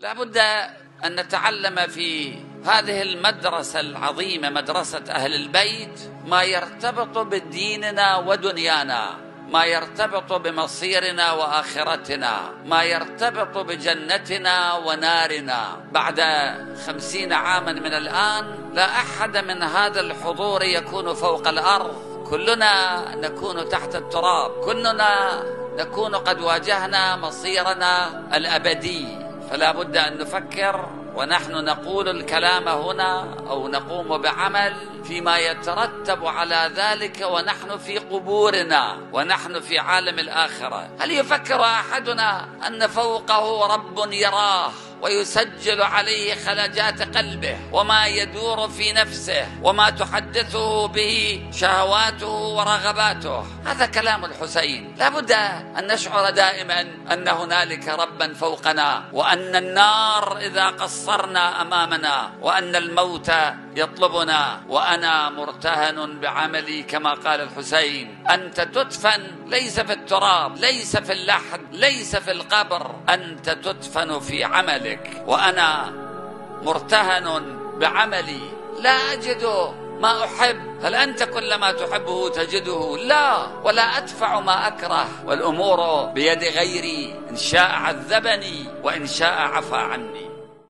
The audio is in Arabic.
لا بد أن نتعلم في هذه المدرسة العظيمة، مدرسة أهل البيت، ما يرتبط بديننا ودنيانا، ما يرتبط بمصيرنا وآخرتنا، ما يرتبط بجنتنا ونارنا. بعد 50 عاما من الآن لا أحد من هذا الحضور يكون فوق الأرض، كلنا نكون تحت التراب، كلنا نكون قد واجهنا مصيرنا الأبدي. فلا بد أن نفكر ونحن نقول الكلام هنا أو نقوم بعمل فيما يترتب على ذلك ونحن في قبورنا ونحن في عالم الآخرة. هل يفكر أحدنا أن فوقه رب يراه ويسجل عليه خلاجات قلبه وما يدور في نفسه وما تحدثه به شهواته ورغباته؟ هذا كلام الحسين. لا بد أن نشعر دائما أن هنالك ربا فوقنا، وأن النار إذا قصرنا أمامنا، وأن الموت يطلبنا، وأنا مرتهن بعملي كما قال الحسين. أنت تدفن ليس في التراب، ليس في اللحد، ليس في القبر، أنت تدفن في عملك، وأنا مرتهن بعملي لا أجد ما أحب. هل أنت كل ما تحبه تجده؟ لا، ولا أدفع ما أكره، والأمور بيد غيري، إن شاء عذبني وإن شاء عفى عني.